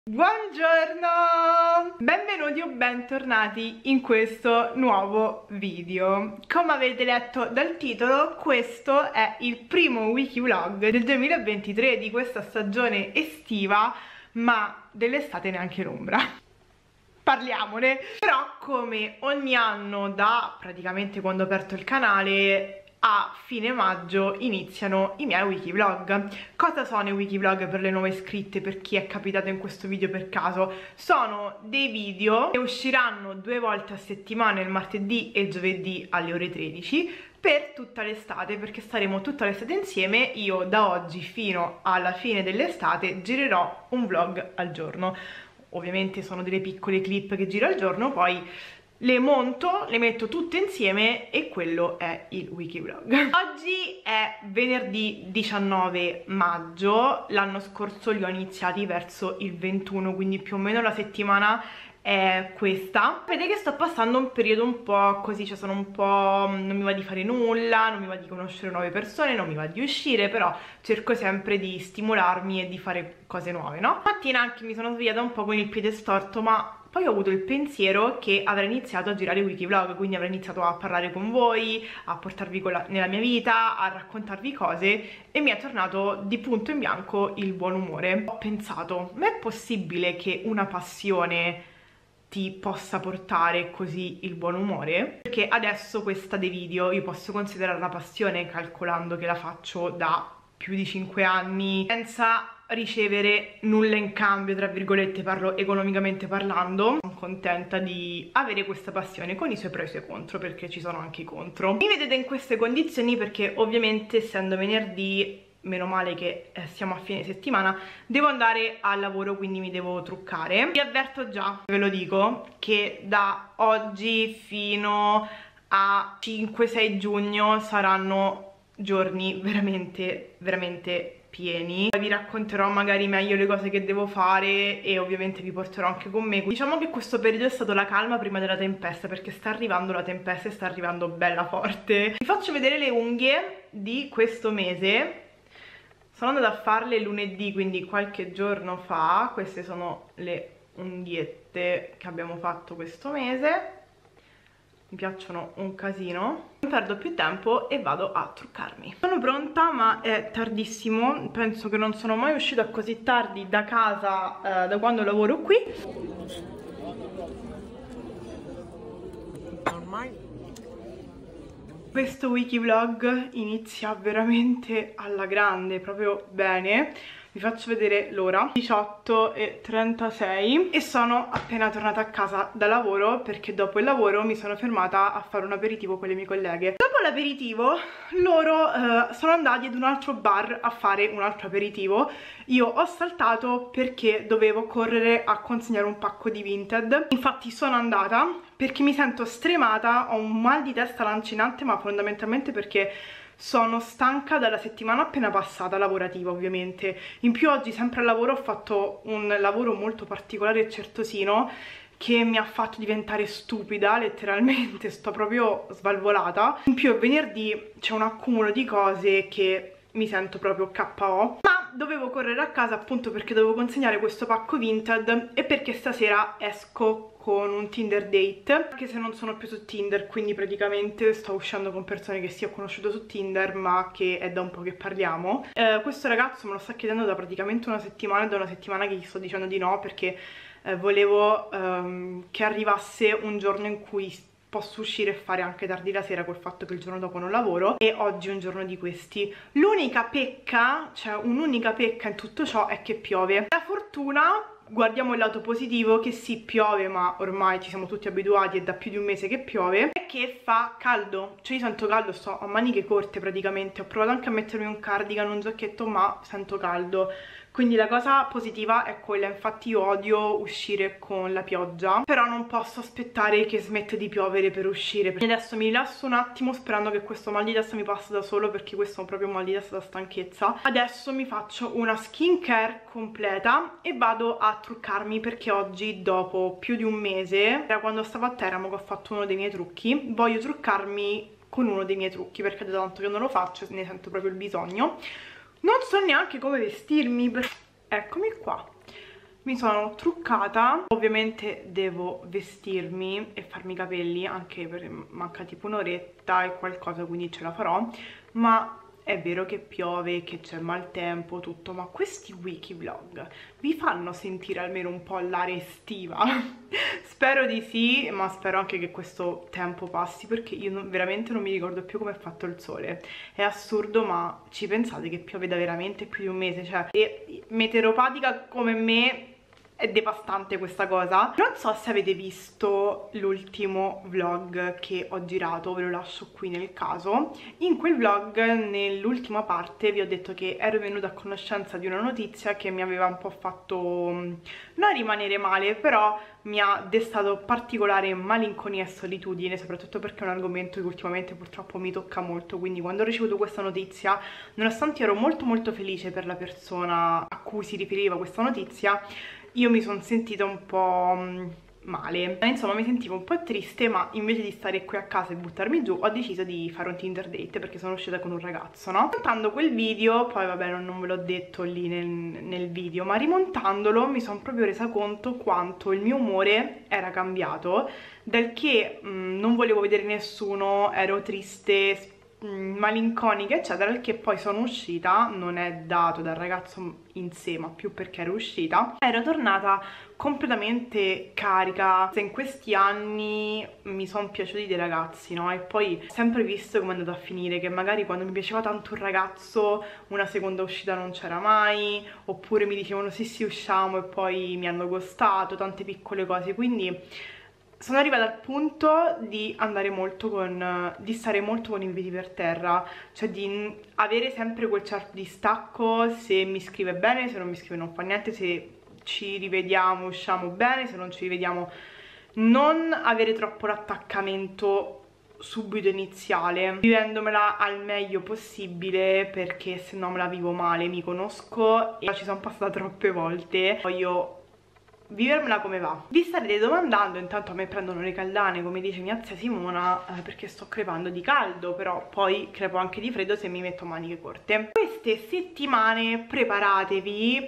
Buongiorno! Benvenuti o bentornati in questo nuovo video. Come avete letto dal titolo, questo è il primo wiki vlog del 2023 di questa stagione estiva, ma dell'estate neanche l'ombra. Parliamone! Però come ogni anno da praticamente quando ho aperto il canale, a fine maggio iniziano i miei wiki vlog. Cosa sono i wiki vlog per le nuove iscritte, per chi è capitato in questo video per caso? Sono dei video che usciranno 2 volte a settimana, il martedì e il giovedì alle ore 13, per tutta l'estate, perché staremo tutta l'estate insieme. Io da oggi fino alla fine dell'estate girerò un vlog al giorno. Ovviamente sono delle piccole clip che giro al giorno, poi le monto, le metto tutte insieme e quello è il wiki vlog. Oggi è venerdì 19 maggio, l'anno scorso li ho iniziati verso il 21, quindi più o meno la settimana è questa. Vedete che sto passando un periodo un po' così, cioè sono un po'... non mi va di fare nulla, non mi va di conoscere nuove persone, non mi va di uscire, però cerco sempre di stimolarmi e di fare cose nuove, no? Mattina anche mi sono svegliata un po' con il piede storto, ma poi ho avuto il pensiero che avrei iniziato a girare i wiki vlog, quindi avrei iniziato a parlare con voi, a portarvi nella mia vita, a raccontarvi cose, e mi è tornato di punto in bianco il buon umore. Ho pensato, ma è possibile che una passione ti possa portare così il buon umore? Perché adesso questa dei video io posso considerare una passione, calcolando che la faccio da più di 5 anni senza ricevere nulla in cambio, tra virgolette, parlo economicamente parlando. Sono contenta di avere questa passione con i suoi pro e i suoi contro, perché ci sono anche i contro. Mi vedete in queste condizioni perché ovviamente, essendo venerdì, meno male che siamo a fine settimana, devo andare al lavoro, quindi mi devo truccare. Vi avverto già, ve lo dico, che da oggi fino a 5-6 giugno saranno giorni veramente pieni. Vi racconterò magari meglio le cose che devo fare e ovviamente vi porterò anche con me. Diciamo che questo periodo è stato la calma prima della tempesta, perché sta arrivando la tempesta e sta arrivando bella forte. Vi faccio vedere le unghie di questo mese. Sono andata a farle lunedì, quindi qualche giorno fa. Queste sono le unghiette che abbiamo fatto questo mese. Mi piacciono un casino. Non perdo più tempo e vado a truccarmi. Sono pronta, ma è tardissimo. Penso che non sono mai uscita così tardi da casa da quando lavoro qui. Ormai questo wiki vlog inizia veramente alla grande, proprio bene. Vi faccio vedere l'ora, 18:36, e sono appena tornata a casa da lavoro, perché dopo il lavoro mi sono fermata a fare un aperitivo con le mie colleghe. Dopo l'aperitivo loro sono andati ad un altro bar a fare un altro aperitivo. Io ho saltato perché dovevo correre a consegnare un pacco di Vinted. Infatti sono andata perché mi sento stremata, ho un mal di testa lancinante, ma fondamentalmente perché sono stanca dalla settimana appena passata lavorativa, ovviamente. In più oggi, sempre al lavoro, ho fatto un lavoro molto particolare e certosino che mi ha fatto diventare stupida, letteralmente, sto proprio svalvolata. In più è venerdì, c'è un accumulo di cose che mi sento proprio KO. Ma dovevo correre a casa appunto perché dovevo consegnare questo pacco Vinted e perché stasera esco con un Tinder date, anche se non sono più su Tinder, quindi praticamente sto uscendo con persone che sì ho conosciuto su Tinder, ma che è da un po' che parliamo. Questo ragazzo me lo sta chiedendo da praticamente una settimana, da una settimana che gli sto dicendo di no, perché volevo che arrivasse un giorno in cui posso uscire e fare anche tardi la sera, col fatto che il giorno dopo non lavoro, e oggi è un giorno di questi. L'unica pecca, cioè un'unica pecca in tutto ciò, è che piove. La fortuna, guardiamo il lato positivo, che sì piove, ma ormai ci siamo tutti abituati, è da più di un mese che piove, è che fa caldo, cioè io sento caldo, sto a maniche corte praticamente. Ho provato anche a mettermi un cardigan, un giacchetto, ma sento caldo. Quindi la cosa positiva è quella. Infatti io odio uscire con la pioggia, però non posso aspettare che smette di piovere per uscire. Quindi adesso mi rilasso un attimo sperando che questo mal di testa mi passi da solo, perché questo è proprio un mal di testa da stanchezza. Adesso mi faccio una skincare completa e vado a truccarmi, perché oggi, dopo più di un mese, da quando stavo a Teramo che ho fatto uno dei miei trucchi, voglio truccarmi con uno dei miei trucchi, perché da tanto che non lo faccio ne sento proprio il bisogno. Non so neanche come vestirmi, eccomi qua. Mi sono truccata, ovviamente devo vestirmi e farmi i capelli, anche perché manca tipo un'oretta e qualcosa, quindi ce la farò, ma è vero che piove, che c'è maltempo, tutto, ma questi wiki vlog vi fanno sentire almeno un po' l'aria estiva? Spero di sì, ma spero anche che questo tempo passi, perché io veramente non mi ricordo più come è fatto il sole. È assurdo, ma ci pensate che piove da veramente più di un mese? Cioè, e meteoropatica come me è devastante questa cosa. Non so se avete visto l'ultimo vlog che ho girato, ve lo lascio qui nel caso. In quel vlog, nell'ultima parte, vi ho detto che ero venuta a conoscenza di una notizia che mi aveva un po' fatto non rimanere male, però mi ha destato particolare malinconia e solitudine, soprattutto perché è un argomento che ultimamente purtroppo mi tocca molto. Quindi quando ho ricevuto questa notizia, nonostante ero molto felice per la persona a cui si riferiva questa notizia, io mi sono sentita un po' male, insomma mi sentivo un po' triste, ma invece di stare qui a casa e buttarmi giù ho deciso di fare un Tinder date perché sono uscita con un ragazzo, no? Montando quel video, poi vabbè non ve l'ho detto lì nel video, ma rimontandolo mi sono proprio resa conto quanto il mio umore era cambiato, dal che non volevo vedere nessuno, ero triste, malinconica eccetera, che poi sono uscita, non è dato dal ragazzo in sé ma più perché ero uscita, ero tornata completamente carica. In questi anni mi sono piaciuti dei ragazzi, no? E poi ho sempre visto come è andato a finire, che magari quando mi piaceva tanto un ragazzo una seconda uscita non c'era mai, oppure mi dicevano sì usciamo e poi mi hanno ghostato, tante piccole cose. Quindi sono arrivata al punto di andare molto di stare molto con i piedi per terra, cioè di avere sempre quel certo distacco, se mi scrive bene, se non mi scrive non fa niente, se ci rivediamo usciamo bene, se non ci rivediamo non avere troppo l'attaccamento subito iniziale, vivendomela al meglio possibile, perché se no me la vivo male, mi conosco e ci sono passata troppe volte, voglio vivermela come va. Vi starete domandando, intanto a me prendono le caldane come dice mia zia Simona, perché sto crepando di caldo, però poi crepo anche di freddo se mi metto maniche corte. Queste settimane preparatevi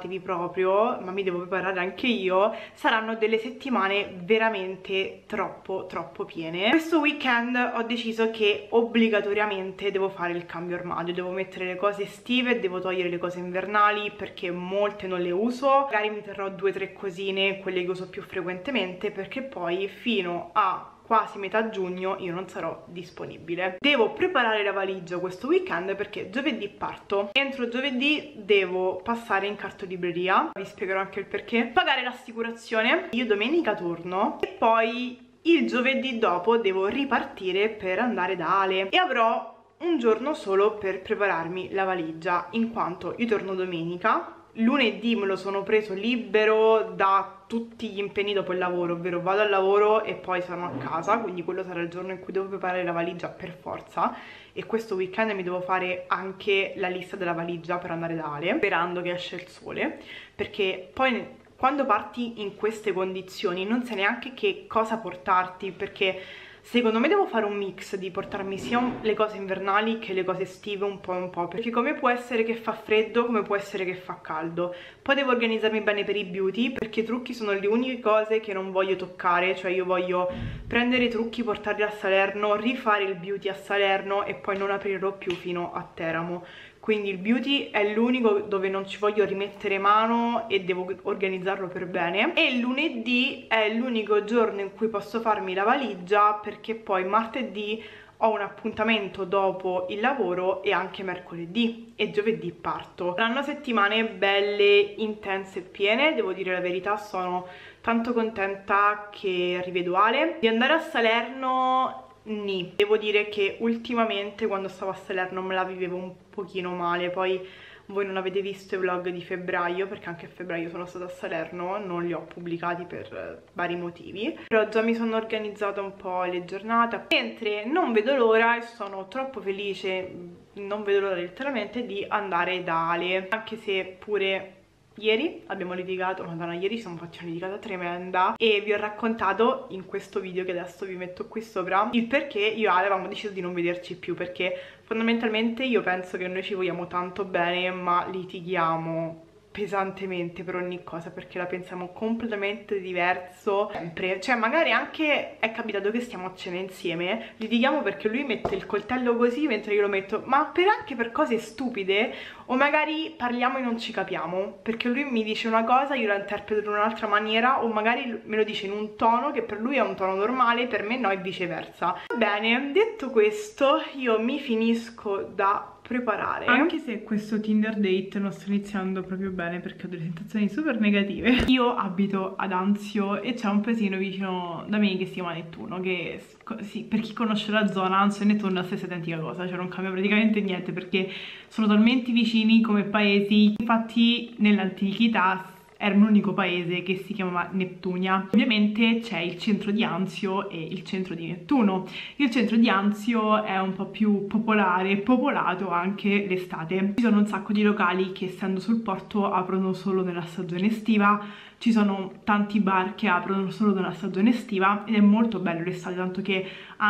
proprio, ma mi devo preparare anche io, saranno delle settimane veramente troppo piene. Questo weekend ho deciso che obbligatoriamente devo fare il cambio armadio, devo mettere le cose estive, devo togliere le cose invernali perché molte non le uso, magari mi terrò 2-3 cosine, quelle che uso più frequentemente, perché poi fino a quasi metà giugno io non sarò disponibile. Devo preparare la valigia questo weekend perché giovedì parto. Entro giovedì devo passare in cartolibreria, vi spiegherò anche il perché, pagare l'assicurazione, io domenica torno e poi il giovedì dopo devo ripartire per andare da Ale e avrò un giorno solo per prepararmi la valigia, in quanto io torno domenica. Lunedì me lo sono preso libero da tutti gli impegni dopo il lavoro, ovvero vado al lavoro e poi sono a casa, quindi quello sarà il giorno in cui devo preparare la valigia per forza, e questo weekend mi devo fare anche la lista della valigia per andare da Ale, sperando che esce il sole, perché poi quando parti in queste condizioni non sai neanche che cosa portarti, perché secondo me devo fare un mix di portarmi sia le cose invernali che le cose estive un po', perché come può essere che fa freddo, come può essere che fa caldo. Poi devo organizzarmi bene per i beauty, perché i trucchi sono le uniche cose che non voglio toccare, cioè io voglio prendere i trucchi, portarli a Salerno, rifare il beauty a Salerno e poi non aprirò più fino a Teramo. Quindi il beauty è l'unico dove non ci voglio rimettere mano e devo organizzarlo per bene. E il lunedì è l'unico giorno in cui posso farmi la valigia, perché poi martedì ho un appuntamento dopo il lavoro e anche mercoledì, e giovedì parto. Saranno settimane belle, intense e piene, devo dire la verità, sono tanto contenta che rivedo Ale. Di andare a Salerno devo dire che ultimamente quando stavo a Salerno me la vivevo un pochino male. Poi voi non avete visto i vlog di febbraio, perché anche a febbraio sono stata a Salerno, non li ho pubblicati per vari motivi, però già mi sono organizzata un po' le giornate, mentre non vedo l'ora e sono troppo felice, non vedo l'ora letteralmente di andare da Ale, anche se pure ieri abbiamo litigato, madonna, ieri siamo fatti una litigata tremenda e vi ho raccontato in questo video che adesso vi metto qui sopra il perché io e Ale avevamo deciso di non vederci più, perché fondamentalmente io penso che noi ci vogliamo tanto bene ma litighiamo pesantemente per ogni cosa, perché la pensiamo completamente diverso sempre. Cioè magari anche è capitato che stiamo a cena insieme, litighiamo perché lui mette il coltello così mentre io lo metto, ma anche per cose stupide, o magari parliamo e non ci capiamo, perché lui mi dice una cosa, io la interpreto in un'altra maniera, o magari me lo dice in un tono che per lui è un tono normale, per me no, e viceversa. Bene, detto questo, io mi finisco da preparare, anche se questo Tinder date non sto iniziando proprio bene perché ho delle sensazioni super negative. Io abito ad Anzio e c'è un paesino vicino da me che si chiama Nettuno, che sì, per chi conosce la zona, Anzio e Nettuno è la stessa identica cosa, cioè non cambia praticamente niente perché sono talmente vicini come paesi. Infatti nell'antichità era un unico paese che si chiamava Nettunia. Ovviamente c'è il centro di Anzio e il centro di Nettuno. Il centro di Anzio è un po' più popolare e popolato anche l'estate. Ci sono un sacco di locali che, essendo sul porto, aprono solo nella stagione estiva. Ci sono tanti bar che aprono solo nella stagione estiva ed è molto bello l'estate, tanto che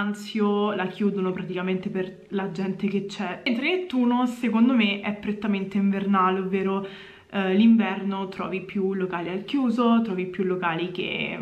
Anzio la chiudono praticamente per la gente che c'è. Mentre Nettuno secondo me è prettamente invernale, ovvero l'inverno trovi più locali al chiuso, trovi più locali che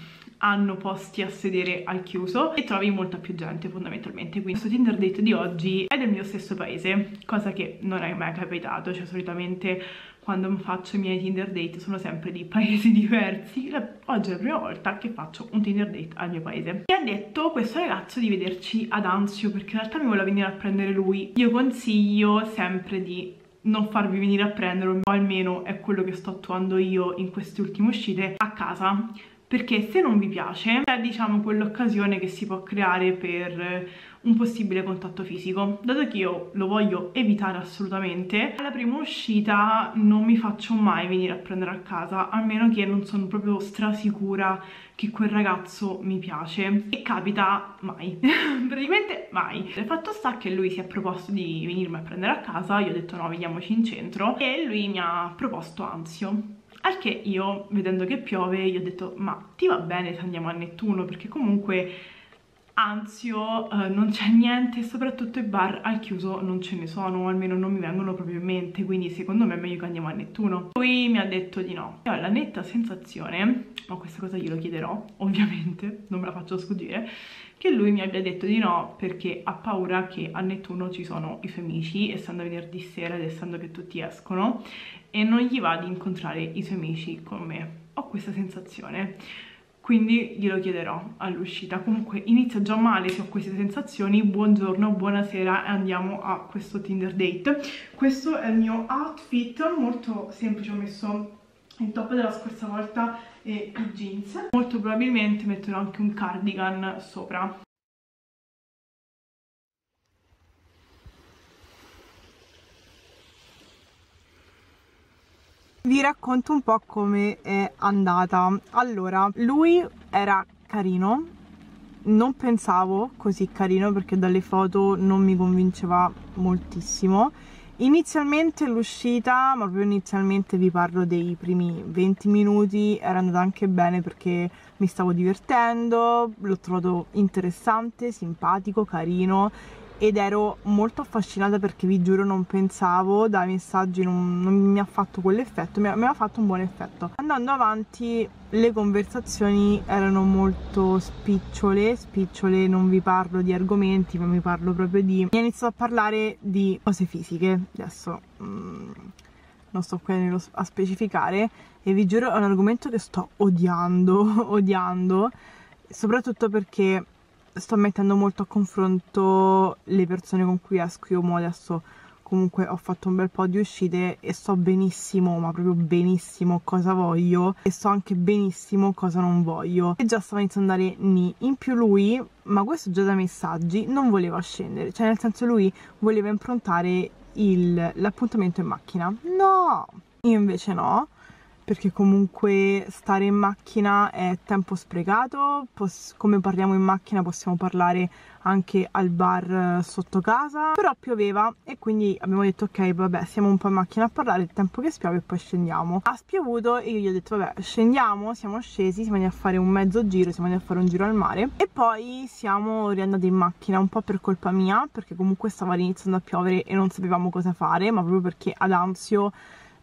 hanno posti a sedere al chiuso e trovi molta più gente fondamentalmente. Quindi questo Tinder date di oggi è del mio stesso paese, cosa che non è mai capitato, cioè solitamente quando faccio i miei Tinder date sono sempre di paesi diversi. Oggi è la prima volta che faccio un Tinder date al mio paese. Mi ha detto questo ragazzo di vederci ad Anzio perché in realtà mi voleva venire a prendere lui. Io consiglio sempre di non farvi venire a prendere, o almeno è quello che sto attuando io in queste ultime uscite, a casa, perché se non vi piace è, diciamo, quell'occasione che si può creare per un possibile contatto fisico. Dato che io lo voglio evitare assolutamente, alla prima uscita non mi faccio mai venire a prendere a casa, a meno che non sono proprio strasicura che quel ragazzo mi piace, e capita mai praticamente mai. Il fatto sta che lui si è proposto di venirmi a prendere a casa, io ho detto no, vediamoci in centro, e lui mi ha proposto Anzio. Al che io, vedendo che piove, gli ho detto ma ti va bene se andiamo a Nettuno, perché comunque Anzio non c'è niente e soprattutto i bar al chiuso non ce ne sono, o almeno non mi vengono proprio in mente, quindi secondo me è meglio che andiamo a Nettuno. Lui mi ha detto di no. Io ho la netta sensazione, ma questa cosa glielo chiederò ovviamente, non me la faccio sfuggire, che lui mi abbia detto di no perché ha paura che a Nettuno ci sono i suoi amici, essendo venerdì sera ed essendo che tutti escono, e non gli va di incontrare i suoi amici con me. Ho questa sensazione, quindi glielo chiederò all'uscita. Comunque inizia già male se ho queste sensazioni. Buongiorno, buonasera, e andiamo a questo Tinder date. Questo è il mio outfit, molto semplice, ho messo il top della scorsa volta e i jeans. Molto probabilmente metterò anche un cardigan sopra. Vi racconto un po' come è andata. Allora, lui era carino, non pensavo così carino perché dalle foto non mi convinceva moltissimo. Inizialmente l'uscita, ma proprio inizialmente vi parlo dei primi 20 minuti, era andata anche bene perché mi stavo divertendo, l'ho trovato interessante, simpatico, carino, ed ero molto affascinata perché vi giuro non pensavo, dai messaggi non mi ha fatto quell'effetto, mi ha fatto un buon effetto. Andando avanti le conversazioni erano molto spicciole, non vi parlo di argomenti ma vi parlo proprio di... Mi ha iniziato a parlare di cose fisiche, adesso non sto qui a specificare, e vi giuro è un argomento che sto odiando, soprattutto perché sto mettendo molto a confronto le persone con cui esco. Io adesso comunque ho fatto un bel po' di uscite e so benissimo, ma proprio benissimo cosa voglio, e so anche benissimo cosa non voglio, e già stava iniziando ad andare nì. In più lui, ma questo già da messaggi, non voleva scendere, cioè nel senso lui voleva improntare l'appuntamento in macchina. No! Io invece no, perché comunque stare in macchina è tempo sprecato. Come parliamo in macchina possiamo parlare anche al bar sotto casa, però pioveva e quindi abbiamo detto ok, vabbè, siamo un po' in macchina a parlare, il tempo che spiove e poi scendiamo. Ha spiovuto e io gli ho detto vabbè, scendiamo. Siamo scesi, siamo andati a fare un mezzo giro, siamo andati a fare un giro al mare e poi siamo riandati in macchina, un po' per colpa mia, perché comunque stava iniziando a piovere e non sapevamo cosa fare, ma proprio perché ad Anzio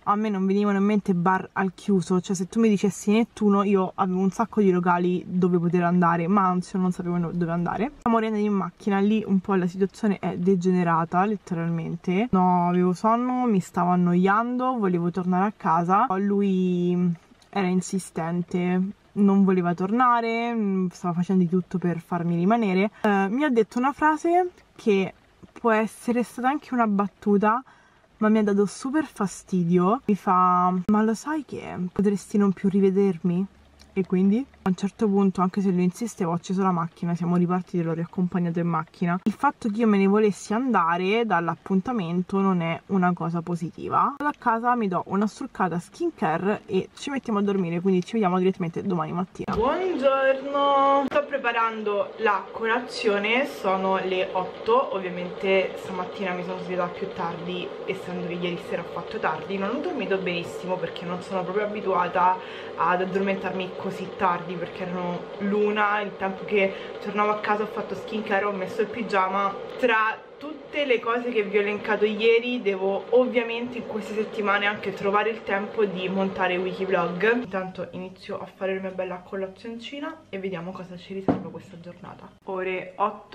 a me non venivano in mente bar al chiuso, cioè se tu mi dicessi Nettuno io avevo un sacco di locali dove poter andare, ma anzi non sapevo dove andare. Siamo riandati in macchina, lì un po' la situazione è degenerata letteralmente, no, avevo sonno, mi stavo annoiando, volevo tornare a casa, lui era insistente, non voleva tornare, stava facendo di tutto per farmi rimanere. Mi ha detto una frase che può essere stata anche una battuta, ma mi ha dato super fastidio. Mi fa: ma lo sai che potresti non più rivedermi? E quindi a un certo punto, anche se lui insisteva, ho acceso la macchina, siamo ripartiti, l'ho riaccompagnato in macchina. Il fatto che io me ne volessi andare dall'appuntamento non è una cosa positiva. Vado a casa, mi do una struccata skincare e ci mettiamo a dormire, quindi ci vediamo direttamente domani mattina. Buongiorno! Sto preparando la colazione, sono le 8, ovviamente stamattina mi sono svegliata più tardi, essendo che ieri sera ho fatto tardi. Non ho dormito benissimo perché non sono proprio abituata ad addormentarmi così tardi, perché erano l'una, il tempo che tornavo a casa ho fatto skincare, ho messo il pigiama. Tra tutte le cose che vi ho elencato ieri devo ovviamente in queste settimane anche trovare il tempo di montare wiki vlog. Intanto inizio a fare la mia bella colazioncina e vediamo cosa ci riserva questa giornata. Ore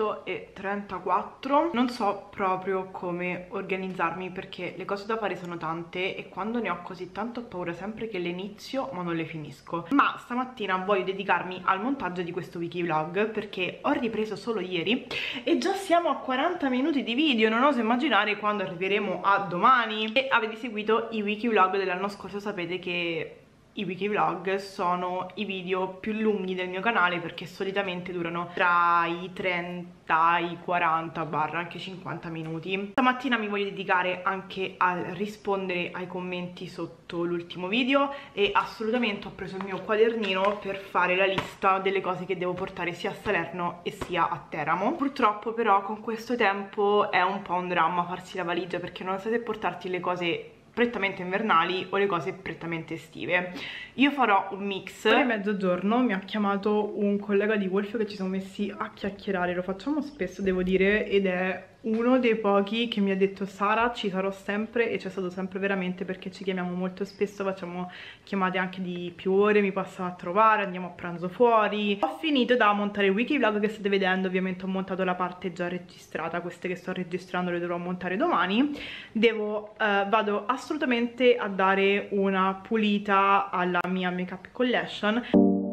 8:34. Non so proprio come organizzarmi perché le cose da fare sono tante e quando ne ho così tanto ho paura sempre che le inizio ma non le finisco. Ma stamattina voglio dedicarmi al montaggio di questo wiki vlog perché ho ripreso solo ieri e già siamo a 40 minuti di video, non oso immaginare quando arriveremo a domani. E avete seguito i wiki vlog dell'anno scorso, sapete che i wiki vlog sono i video più lunghi del mio canale perché solitamente durano tra i 30, i 40 barra anche 50 minuti. Stamattina mi voglio dedicare anche a rispondere ai commenti sotto l'ultimo video e assolutamente ho preso il mio quadernino per fare la lista delle cose che devo portare sia a Salerno e sia a Teramo. Purtroppo però con questo tempo è un po' un dramma farsi la valigia perché non sai se portarti le cose prettamente invernali o le cose prettamente estive. Io farò un mix. Ore mezzogiorno mi ha chiamato un collega di Wolf che ci siamo messi a chiacchierare, lo facciamo spesso devo dire, ed è uno dei pochi che mi ha detto: Sara, ci sarò sempre, e c'è stato sempre veramente, perché ci chiamiamo molto spesso, facciamo chiamate anche di più ore, mi passa a trovare, andiamo a pranzo fuori. Ho finito da montare il wiki vlog che state vedendo, ovviamente ho montato la parte già registrata, queste che sto registrando le dovrò montare domani. Vado assolutamente a dare una pulita alla mia makeup collection.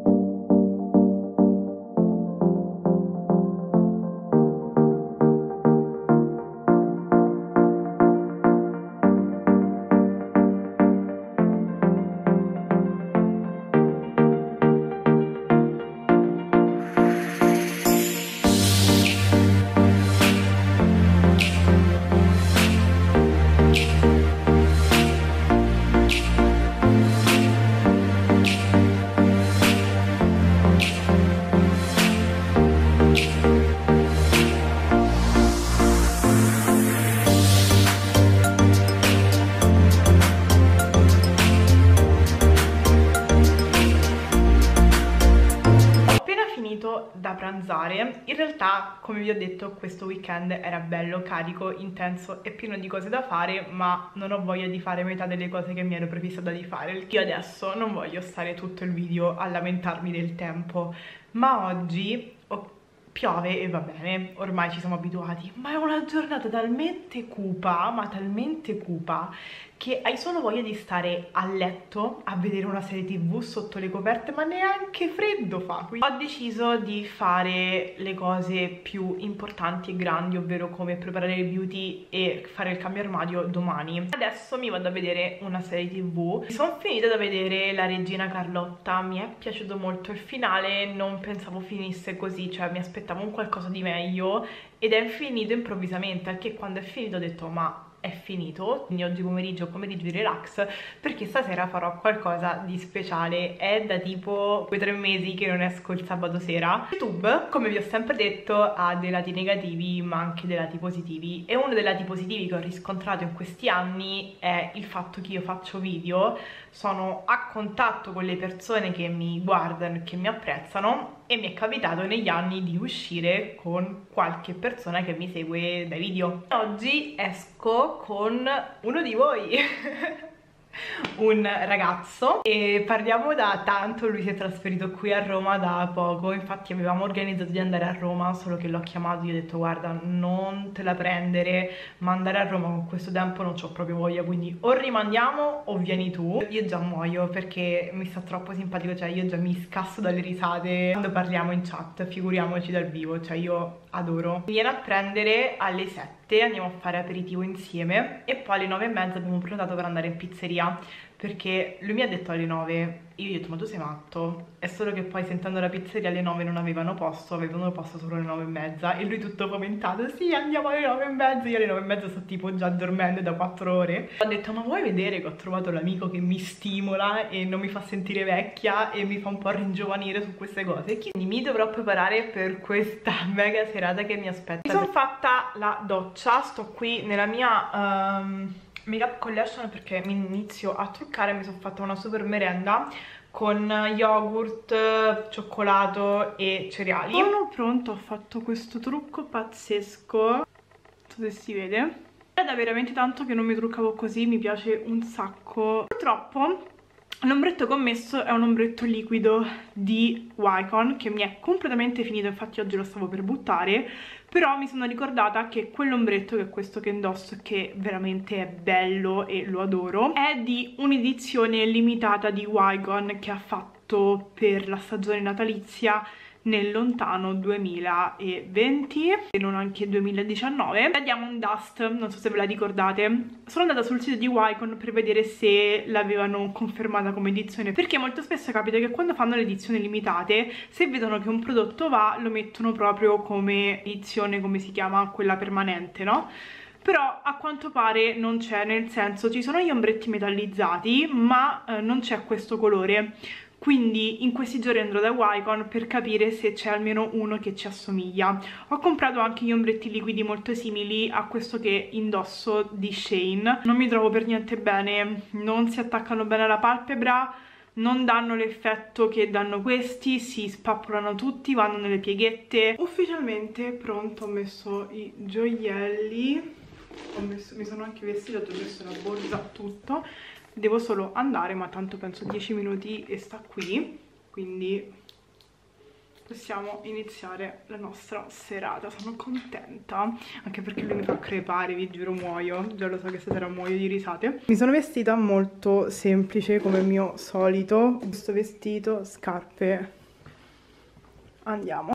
Da pranzare. In realtà, come vi ho detto, questo weekend era bello, carico, intenso e pieno di cose da fare, ma non ho voglia di fare metà delle cose che mi ero prefissata di fare. Io adesso non voglio stare tutto il video a lamentarmi del tempo, ma oggi piove e va bene, ormai ci siamo abituati, ma è una giornata talmente cupa, ma talmente cupa, che hai solo voglia di stare a letto a vedere una serie TV sotto le coperte, ma neanche freddo fa. Quindi ho deciso di fare le cose più importanti e grandi, ovvero come preparare il beauty e fare il cambio armadio domani. Adesso mi vado a vedere una serie TV. Sono finita da vedere La Regina Carlotta, mi è piaciuto molto il finale, non pensavo finisse così, cioè mi aspettavo un qualcosa di meglio ed è finito improvvisamente, anche quando è finito ho detto ma è finito, quindi oggi pomeriggio di relax, perché stasera farò qualcosa di speciale. È da tipo 2-3 mesi che non esco il sabato sera. YouTube, come vi ho sempre detto, ha dei lati negativi ma anche dei lati positivi, e uno dei lati positivi che ho riscontrato in questi anni è il fatto che io faccio video, sono a contatto con le persone che mi guardano e che mi apprezzano, e mi è capitato negli anni di uscire con qualche persona che mi segue dai video. Oggi esco con uno di voi un ragazzo e parliamo da tanto. Lui si è trasferito qui a Roma da poco, infatti avevamo organizzato di andare a Roma, solo che l'ho chiamato e gli ho detto guarda non te la prendere, ma andare a Roma con questo tempo non c'ho proprio voglia, quindi o rimandiamo o vieni tu. Io già muoio perché mi sta troppo simpatico, cioè io già mi scasso dalle risate quando parliamo in chat, figuriamoci dal vivo, cioè io adoro. Mi viene a prendere alle 7, andiamo a fare aperitivo insieme e poi alle 9:30 abbiamo prenotato per andare in pizzeria, perché lui mi ha detto alle 9, io gli ho detto ma tu sei matto? È solo che poi sentendo la pizzeria alle 9 non avevano posto solo alle 9:30 e lui tutto fomentato, sì andiamo alle 9:30, io alle 9:30 sto tipo già dormendo da 4 ore. Ho detto ma vuoi vedere che ho trovato l'amico che mi stimola e non mi fa sentire vecchia e mi fa un po' ringiovanire su queste cose, quindi mi dovrò preparare per questa mega serata che mi aspetta. Mi sono fatta la doccia, sto qui nella mia Makeup Collection perché mi inizio a truccare. Mi sono fatta una super merenda con yogurt, cioccolato e cereali. Sono pronto, ho fatto questo trucco pazzesco, non so se si vede. È da veramente tanto che non mi truccavo così, mi piace un sacco. Purtroppo l'ombretto che ho messo è un ombretto liquido di Wycon che mi è completamente finito, infatti oggi lo stavo per buttare, però mi sono ricordata che quell'ombretto, che è questo che indosso, che veramente è bello e lo adoro, è di un'edizione limitata di Wycon che ha fatto per la stagione natalizia nel lontano 2020 e non anche 2019. Vediamo un dust, non so se ve la ricordate. Sono andata sul sito di Wycon per vedere se l'avevano confermata come edizione, perché molto spesso capita che quando fanno le edizioni limitate, se vedono che un prodotto va, lo mettono proprio come edizione, come si chiama, quella permanente, no? Però a quanto pare non c'è, nel senso ci sono gli ombretti metallizzati ma non c'è questo colore. Quindi in questi giorni andrò da Wycon per capire se c'è almeno uno che ci assomiglia. Ho comprato anche gli ombretti liquidi molto simili a questo che indosso di Shane. Non mi trovo per niente bene, non si attaccano bene alla palpebra, non danno l'effetto che danno questi, si spappolano tutti, vanno nelle pieghette. Ufficialmente pronto, ho messo i gioielli, mi sono anche vestita, ho messo la borsa, tutto. Devo solo andare, ma tanto penso 10 minuti e sta qui, quindi possiamo iniziare la nostra serata. Sono contenta, anche perché lui mi fa crepare, vi giuro muoio, già lo so che stasera muoio di risate. Mi sono vestita molto semplice come il mio solito, questo vestito, scarpe, andiamo.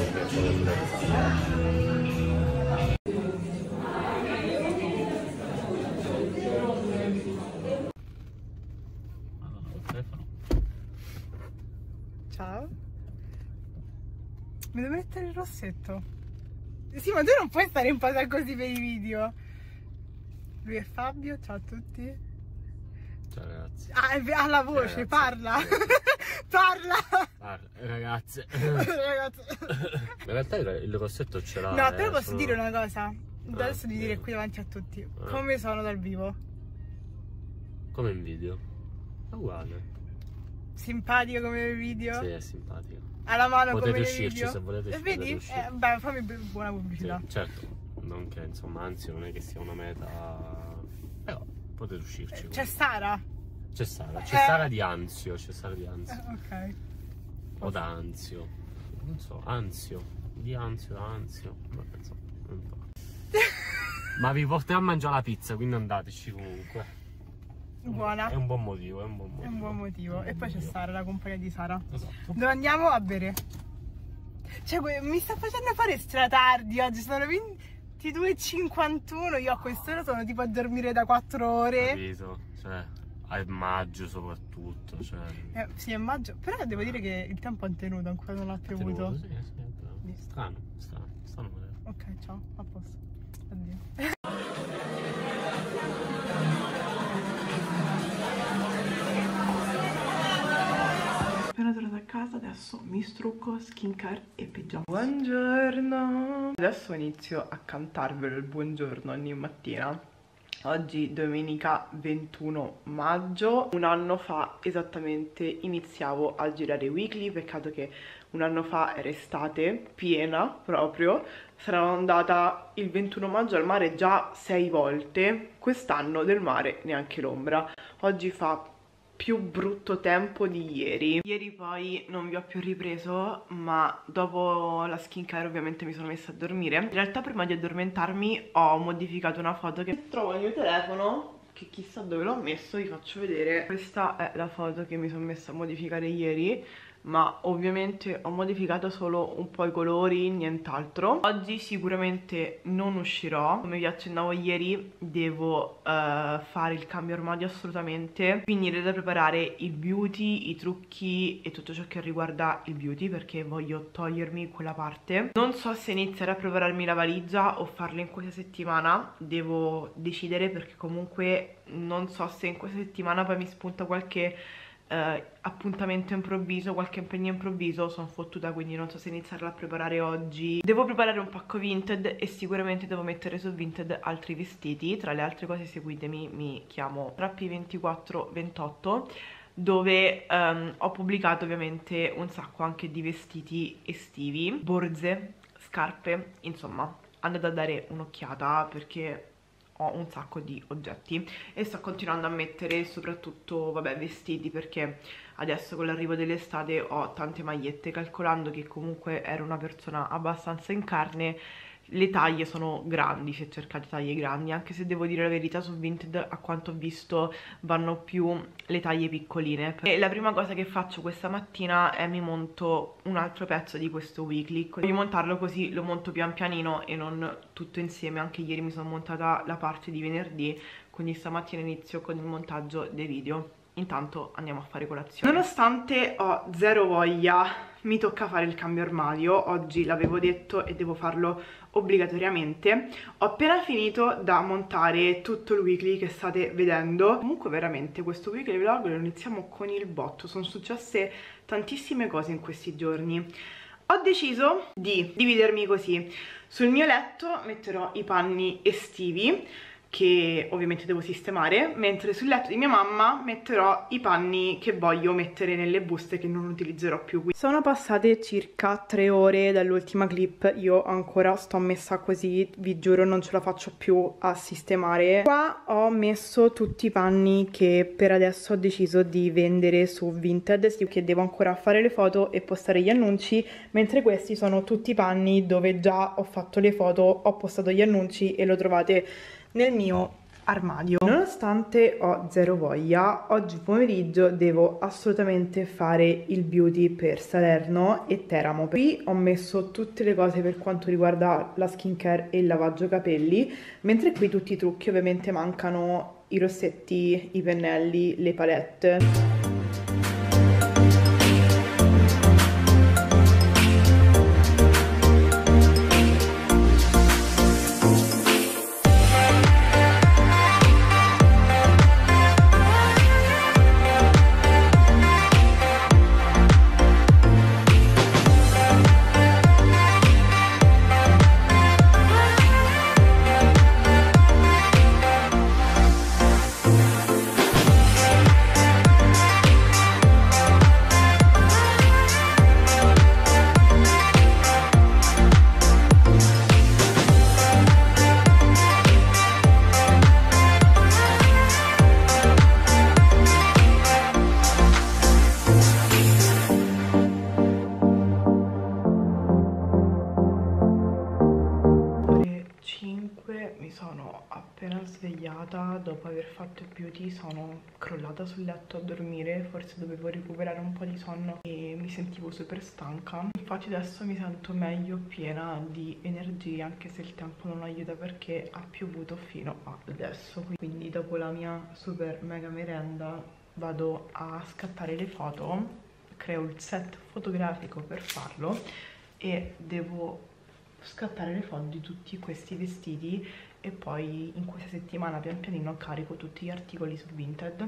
Ciao. Mi devo mettere il rossetto. Sì, ma tu non puoi stare in posa così per i video. Lui è Fabio, ciao a tutti. Ciao ragazzi. Ah, ha la voce, ragazzi, parla. Sì. Parla. Ragazze. Ragazzi. In realtà il rossetto ce l'ha. No, però posso dire una cosa. Adesso di dire vero. qui davanti a tutti. Come sono dal vivo? Come in video. È uguale. Simpatico come nei video? Sì, è simpatico. Alla mano potete come nei uscirci video? Se volete. Vedi? Beh, fammi buona pubblicità. Sì, certo. Non che insomma, anzi non è che sia una meta. Però potete uscirci. C'è Sara? C'è Sara. C'è Sara di Anzio. C'è Sara di Anzio. Ok. O da Anzio. Non so, Anzio. Di Anzio, da Anzio. Ma penso, non so. Ma vi porterò a mangiare la pizza, quindi andateci comunque. Buona. È un buon motivo, è un buon motivo. È un buon motivo. E poi c'è Sara, la compagnia di Sara. Esatto. Dove andiamo a bere? Cioè, mi sta facendo fare stratardi oggi, sono 22:51, io a quest'ora sono tipo a dormire da 4 ore. Capito? Cioè, a maggio soprattutto, cioè. Sì, è maggio, però devo dire che il tempo è tenuto, ancora non ha piovuto. Sì, sì, strano. Ok, ciao, a posto. Addio. Appena tornata a casa adesso mi strucco, skincare e pigiama. Buongiorno! Adesso inizio a cantarvelo il buongiorno ogni mattina. Oggi domenica 21 maggio, un anno fa esattamente iniziavo a girare weekly, peccato che un anno fa era estate piena proprio, sarò andata il 21 maggio al mare già 6 volte, quest'anno del mare neanche l'ombra. Oggi fa più brutto tempo di ieri. Ieri poi non vi ho più ripreso, ma dopo la skincare ovviamente mi sono messa a dormire. In realtà prima di addormentarmi ho modificato una foto che trovo nel mio telefono, che chissà dove l'ho messo, vi faccio vedere. Questa è la foto che mi sono messa a modificare ieri, ma ovviamente ho modificato solo un po' i colori, nient'altro. Oggi sicuramente non uscirò, come vi accennavo ieri devo fare il cambio armadio assolutamente, finire da preparare il beauty, i trucchi e tutto ciò che riguarda il beauty, perché voglio togliermi quella parte. Non so se iniziare a prepararmi la valigia o farlo in questa settimana, devo decidere, perché comunque non so se in questa settimana poi mi spunta qualche appuntamento improvviso, qualche impegno improvviso, sono fottuta, quindi non so se iniziarla a preparare oggi. Devo preparare un pacco Vinted e sicuramente devo mettere su Vinted altri vestiti. Tra le altre cose seguitemi, mi chiamo Trappi2428, dove ho pubblicato ovviamente un sacco anche di vestiti estivi, borse, scarpe, insomma andate a dare un'occhiata perché ho un sacco di oggetti e sto continuando a mettere soprattutto, vabbè, vestiti, perché adesso con l'arrivo dell'estate ho tante magliette. Calcolando che comunque ero una persona abbastanza in carne, le taglie sono grandi, se cercate taglie grandi, anche se devo dire la verità, su Vinted a quanto ho visto vanno più le taglie piccoline. E la prima cosa che faccio questa mattina è mi monto un altro pezzo di questo weekly. Voglio montarlo così lo monto pian pianino e non tutto insieme. Anche ieri mi sono montata la parte di venerdì, quindi stamattina inizio con il montaggio dei video. Intanto andiamo a fare colazione. Nonostante ho zero voglia, mi tocca fare il cambio armadio. Oggi l'avevo detto e devo farlo obbligatoriamente. Ho appena finito da montare tutto il weekly che state vedendo. Comunque veramente questo weekly vlog lo iniziamo con il botto. Sono successe tantissime cose in questi giorni. Ho deciso di dividermi così. Sul mio letto metterò i panni estivi, che ovviamente devo sistemare, mentre sul letto di mia mamma metterò i panni che voglio mettere nelle buste che non utilizzerò più. Sono passate circa 3 ore dall'ultima clip, io ancora sto messa così, vi giuro non ce la faccio più a sistemare. Qua ho messo tutti i panni che per adesso ho deciso di vendere su Vinted, che devo ancora fare le foto e postare gli annunci, mentre questi sono tutti i panni dove già ho fatto le foto, ho postato gli annunci e lo trovate nel mio armadio. Nonostante ho zero voglia, oggi pomeriggio devo assolutamente fare il beauty per Salerno e Teramo. Qui ho messo tutte le cose per quanto riguarda la skincare e il lavaggio capelli, mentre qui tutti i trucchi. Ovviamente mancano i rossetti, i pennelli, le palette. Svegliata dopo aver fatto il beauty, sono crollata sul letto a dormire, forse dovevo recuperare un po' di sonno e mi sentivo super stanca. Infatti adesso mi sento meglio, piena di energie, anche se il tempo non aiuta perché ha piovuto fino adesso. Quindi dopo la mia super mega merenda vado a scattare le foto, creo il set fotografico per farlo e devo scattare le foto di tutti questi vestiti e poi in questa settimana pian pianino carico tutti gli articoli su Vinted.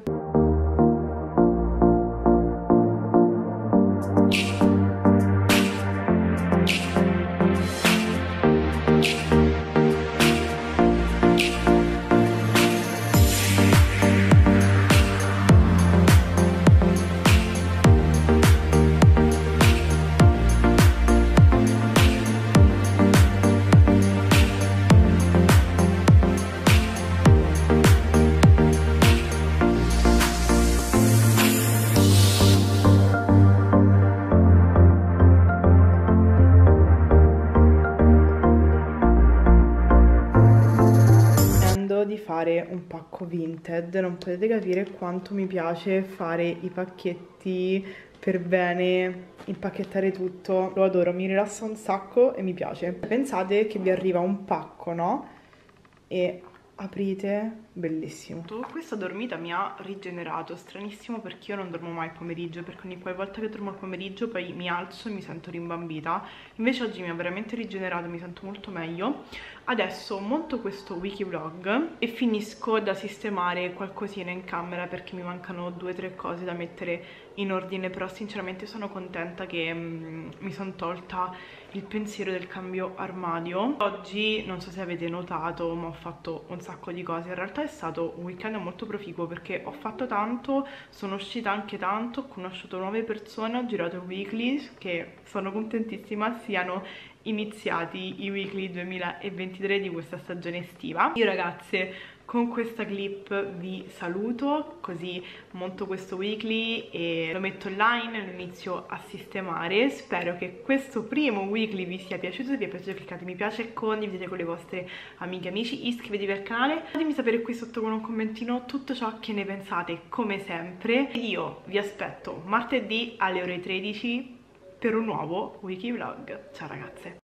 pacco Vinted, non potete capire quanto mi piace fare i pacchetti per bene, impacchettare tutto, lo adoro, mi rilassa un sacco e mi piace. Pensate che vi arriva un pacco, no? E aprite, bellissimo. Questa dormita mi ha rigenerato, stranissimo perché io non dormo mai il pomeriggio, perché ogni volta che dormo il pomeriggio poi mi alzo e mi sento rimbambita. Invece oggi mi ha veramente rigenerato, mi sento molto meglio. Adesso monto questo wiki vlog e finisco da sistemare qualcosina in camera perché mi mancano 2 o 3 cose da mettere in ordine, però sinceramente sono contenta che mi sono tolta il pensiero del cambio armadio. Oggi non so se avete notato, ma ho fatto un sacco di cose. In realtà è stato un weekend molto proficuo perché ho fatto tanto, sono uscita anche tanto, ho conosciuto nuove persone, ho girato il weekly, che sono contentissima siano iniziati i weekly 2023 di questa stagione estiva. Io ragazze con questa clip vi saluto, così monto questo weekly e lo metto online e lo inizio a sistemare. Spero che questo primo weekly vi sia piaciuto. Se vi è piaciuto cliccate mi piace, condividete con le vostre amiche e amici, iscrivetevi al canale, fatemi sapere qui sotto con un commentino tutto ciò che ne pensate come sempre. Ed io vi aspetto martedì alle ore 13 per un nuovo wiki vlog. Ciao ragazze!